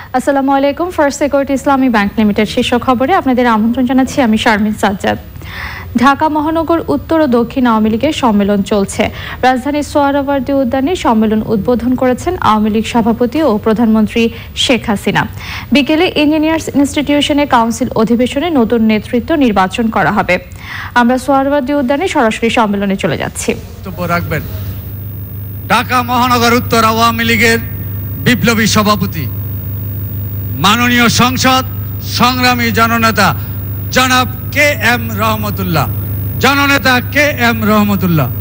আসসালামু আলাইকুম। First security Islami bank limited শীর্ষ খবরে আপনাদের আমন্ত্রণ জানাচ্ছি আমি শারমিন সাজ্জাদ। ঢাকা মহানগর উত্তর ও দক্ষিণ আওয়ামী লীগের সম্মেলন চলছে। রাজধানীর সোহরাওয়ার্দী উদ্যানে সম্মেলন উদ্বোধন করেছেন আওয়ামী লীগ সভাপতি ও প্রধানমন্ত্রী শেখ হাসিনা। বিকেলে ইঞ্জিনিয়ার্স ইনস্টিটিউশনে কাউন্সিল অধিবেশনে নতুন নেতৃত্ব নির্বাচন করা হবে। আমরা সোহরাওয়ার্দী উদ্যানে সরাসরি সম্মেলনে চলে যাচ্ছি। ঢাকা মহানগর উত্তর আওয়ামী লীগের বিপ্লবী সভাপতি, মাননীয় সংসদ সংগ্রামী জননেতা জনাব কে এম রহমতুল্লাহ। জননেতা কে এম রহমতুল্লাহ।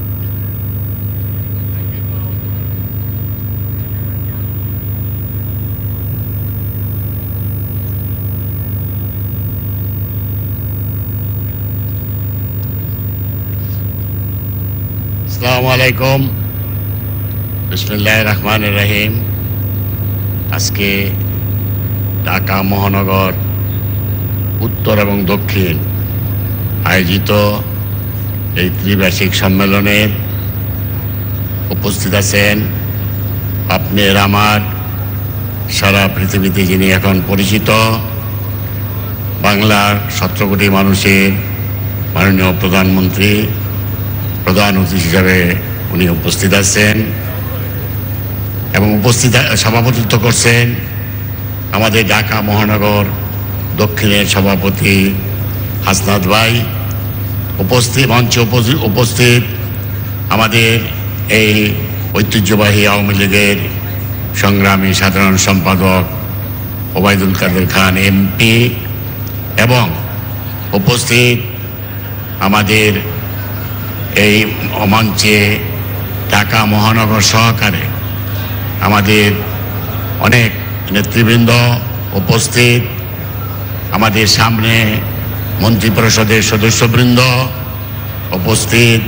আসসালামু আলাইকুম। বিসমিল্লাহির রহমানির রহিম। আজকে ঢাকা মহানগর উত্তর এবং দক্ষিণ আয়োজিত এই ত্রিবার্ষিক সম্মেলনের উপস্থিত আছেন আপনার আমার সারা পৃথিবীতে যিনি এখন পরিচিত, বাংলার 17 কোটি মানুষের মাননীয় প্রধানমন্ত্রী, প্রধান অতিথি হিসাবে উনি উপস্থিত আছেন এবং সভাপতিত্ব করছেন আমাদের ঢাকা মহানগর দক্ষিণের সভাপতি হাসনাত ভাই। মঞ্চে উপস্থিত আমাদের এই ঐতিহ্যবাহী আওয়ামী লীগের সংগ্রামী সাধারণ সম্পাদক ওবায়দুল কাদের খান এমপি এবং উপস্থিত আমাদের এই মঞ্চে ঢাকা মহানগর সহকারে আমাদের অনেক নেতৃবৃন্দ উপস্থিত, আমাদের সামনে মন্ত্রিপরিষদের সদস্যবৃন্দ উপস্থিত,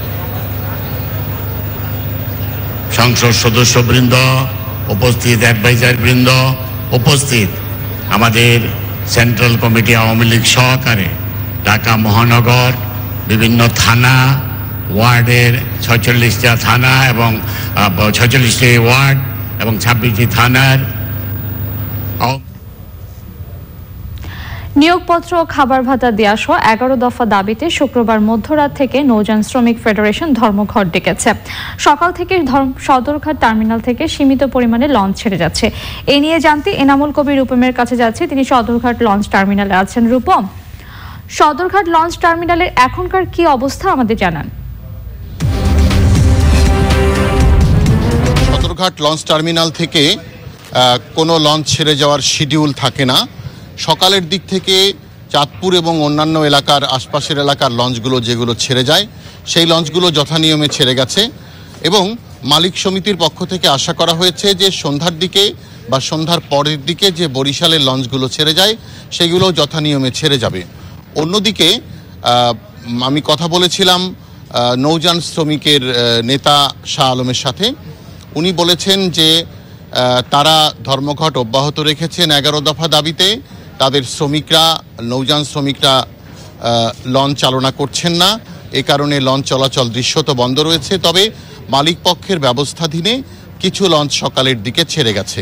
সংসদ সদস্যবৃন্দ উপস্থিত, অ্যাডভাইজার বৃন্দ উপস্থিত, আমাদের সেন্ট্রাল কমিটি আওয়ামী লীগ সহকারে ঢাকা মহানগর বিভিন্ন থানা ওয়ার্ডের 46টা থানা এবং 46টি ওয়ার্ড এবং 26টি থানার নিয়োগপত্র ও খাবার ভাতা দেওয়া সহ 11 দফা দাবিতে শুক্রবার মধ্যরাত থেকে নৌযান শ্রমিক ফেডারেশন ধর্মঘট ডেকেছে। সকাল থেকে সদরঘাট টার্মিনাল থেকে সীমিত পরিমাণে লঞ্চ ছেড়ে যাচ্ছে। এ নিয়ে জানতে এনামুল কবির রূপমের কাছে যাচ্ছে, তিনি সদরঘাট লঞ্চ টার্মিনালে আছেন। রূপম, সদরঘাট লঞ্চ টার্মিনালের এখনকার কি অবস্থা আমাদের জানান। সদরঘাট লঞ্চ টার্মিনাল থেকে কোনো লঞ্চ ছেড়ে যাওয়ার শিডিউল থাকে না। সকালের দিক থেকে চাঁদপুর এবং অন্যান্য এলাকার আশপাশের এলাকার লঞ্চগুলো যেগুলো ছেড়ে যায় সেই লঞ্চগুলো যথানিয়মে ছেড়ে গেছে এবং মালিক সমিতির পক্ষ থেকে আশা করা হয়েছে যে সন্ধ্যার দিকে বা সন্ধ্যার পরের দিকে যে বরিশালের লঞ্চগুলো ছেড়ে যায় সেগুলো যথানিয়মে ছেড়ে যাবে। অন্যদিকে আমি কথা বলেছিলাম নৌযান শ্রমিকের নেতা শাহ আলমের সাথে। উনি বলেছেন যে তারা ধর্মঘট অব্যাহত রেখেছেন 11 দফা দাবিতে। তাদের শ্রমিকরা, নৌযান শ্রমিকরা লঞ্চ চালনা করছেন না, এ কারণে লঞ্চ চলাচল দৃশ্যত বন্ধ রয়েছে। তবে মালিক পক্ষের ব্যবস্থাধীনে কিছু লঞ্চ সকালের দিকে ছেড়ে গেছে।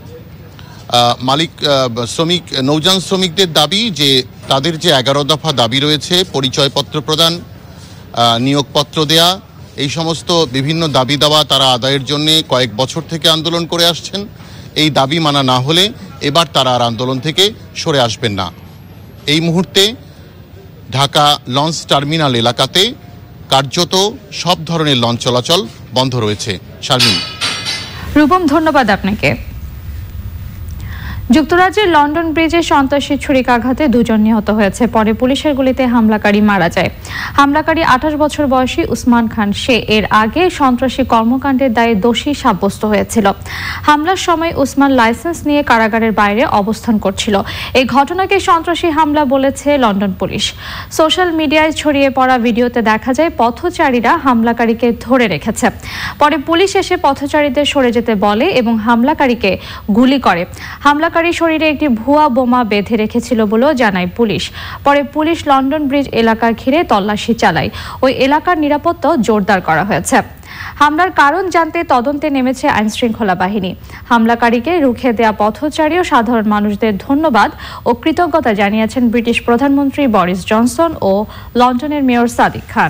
নৌযান শ্রমিকদের দাবি যে তাদের যে 11 দফা দাবি রয়েছে, পরিচয়পত্র প্রদান, নিয়োগপত্র দেয়া, এই সমস্ত বিভিন্ন দাবি দাওয়া তারা আদায়ের জন্য কয়েক বছর থেকে আন্দোলন করে আসছেন। এই দাবি মানা না হলে এবার তারা আর আন্দোলন থেকে সরে আসবেন না। এই মুহূর্তে ঢাকা লঞ্চ টার্মিনাল এলাকাতে কার্যত সব ধরনের লঞ্চ চলাচল বন্ধ রয়েছে। শারমিন। রূপম, ধন্যবাদ আপনাকে। যুক্তরাজ্যের লন্ডন ব্রিজে সন্ত্রাসী ছুরিকাঘাতে 2 জন নিহত হয়েছে। পরে পুলিশের গুলিতে হামলাকারী মারা যায়। হামলাকারী 28 বছর বয়সী উসমান খান। সে এর আগে সন্ত্রাসী কর্মকাণ্ডের দায়ে দোষী সাব্যস্ত হয়েছিল। হামলার সময় উসমান লাইসেন্স নিয়ে কারাগারের বাইরে অবস্থান করছিল। এই ঘটনাকে সন্ত্রাসী হামলা বলেছে লন্ডন পুলিশ। সোশ্যাল মিডিয়ায় ছড়িয়ে পড়া ভিডিওতে দেখা যায় পথচারীরা হামলাকারীকে ধরে রেখেছে। পরে পুলিশ এসে পথচারীদের সরে যেতে বলে এবং হামলাকারীকে গুলি করে। হামলাকারী শরীরে একটি ভুয়া বোমা বেঁধে রেখেছিল বলেও জানায় পুলিশ। পরে পুলিশ লন্ডন ব্রিজ এলাকা ঘিরে তল্লাশি চালায়। ওই এলাকার নিরাপত্তা জোরদার করা হয়েছে। হামলার কারণ জানতে তদন্তে নেমেছে আইনশৃঙ্খলা বাহিনী। হামলাকারীকে রুখে দেয়া পথচারী ও সাধারণ মানুষদের ধন্যবাদ ও কৃতজ্ঞতা জানিয়েছেন ব্রিটিশ প্রধানমন্ত্রী বরিস জনসন ও লন্ডনের মেয়র সাদিক খান।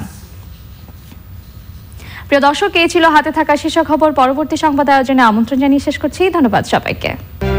প্রিয় দর্শক, এই ছিল হাতে থাকা শীর্ষ খবর। পরবর্তী সংবাদ আয়োজনে আমন্ত্রণ জানিয়ে শেষ করছি। ধন্যবাদ সবাইকে।